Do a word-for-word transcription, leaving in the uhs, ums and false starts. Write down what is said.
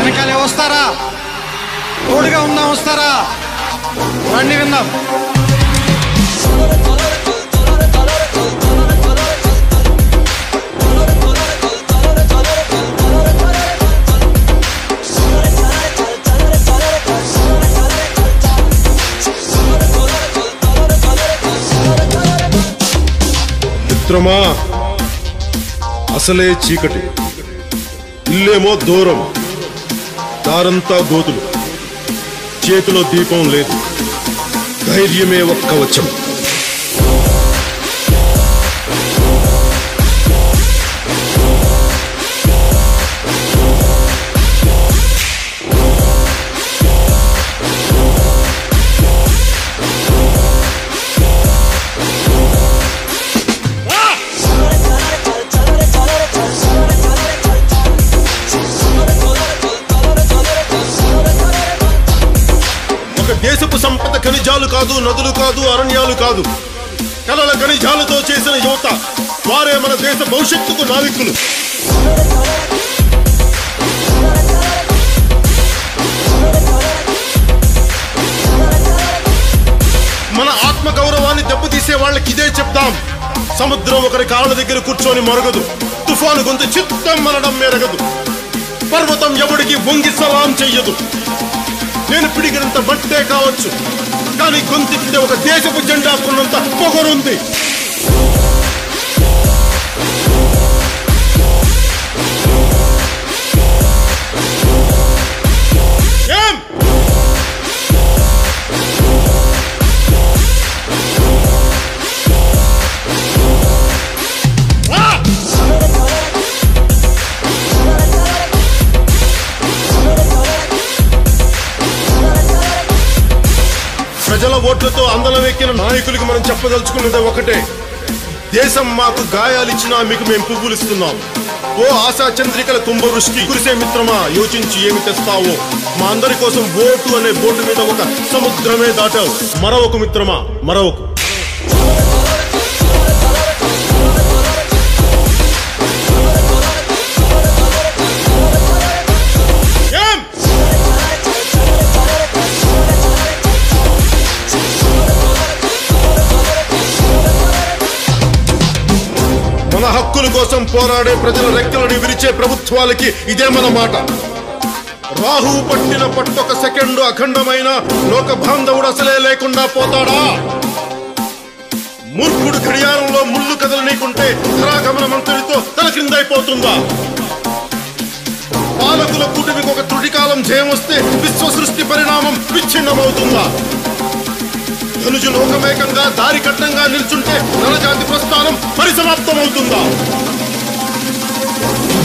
వెనకాలే వస్తారా? తోడుగా ఉందాం, వస్తారా? రండి విందాం. మిత్రమా, అసలే చీకటి, ఇల్లేమో దూరం, దారంతా గోతులు, చేతిలో దీపం లేదు, ధైర్యమే ఒక్క వచ్చం. దేశపు సంపద ఖనిజాలు కాదు, నదులు కాదు, అరణ్యాలు కాదు, కలల ఖనిజాలతో చేసిన యువత, వారే మన దేశ భవిష్యత్తుకు నావికులు. మన ఆత్మ గౌరవాన్ని దెబ్బతీసే వాళ్ళకి ఇదే చెప్తాం. సముద్రం ఒకరి కాళ్ళ దగ్గర కూర్చొని మరగదు, తుఫాను గొంతు చిత్తం మనడం మెరగదు, పర్వతం ఎవడికి వంగి సలాం చెయ్యదు. నేను పిడిగినంత బట్టే కావచ్చు, కానీ గొంతెత్తితే ఒక దేశపు జెండా కొన్నంత పొగరుంది. ఏం ప్రజల ఓట్లతో అందలం ఎక్కిన నాయకులకి మనం చెప్పదలుచుకున్నది ఒకటే: దేశం మాకు గాయాలిచ్చినా మీకు మేము పువ్వులు ఇస్తున్నాం. ఓ ఆశా చంద్రికల కుంభవృష్టి కురిసే మిత్రమా, యోచించి ఏమి తెస్తావో. మా అందరి కోసం ఓటు అనే బోటు మీద ఒక సముద్రమే దాటావు. మరొక మిత్రమా, మరొక మన హక్కుల కోసం పోరాడే ప్రజల రెక్కలని విరిచే ప్రభుత్వాలకి ఇదే మన మాట. రాహు పట్టిన పట్టొక సెకండు అఖండమైన లోక బాంధవుడు అసలే లేకుండా పోతాడా? మూర్ఖుడు గడియారంలో ముళ్ళు కదలనీకుంటే ధరాగమన మంత్రితో తల క్రిందైపోతుందా? పాలకుల కూటమికి ఒక త్రుటికాలం జయం వస్తే విశ్వ సృష్టి పరిణామం విచ్ఛిన్నమవుతుందా? ధనుజు లోకమేకంగా దారి కట్టంగా నిల్చుంటే నరజాతి ప్రస్థానం పరిసమాప్తమవుతుందా?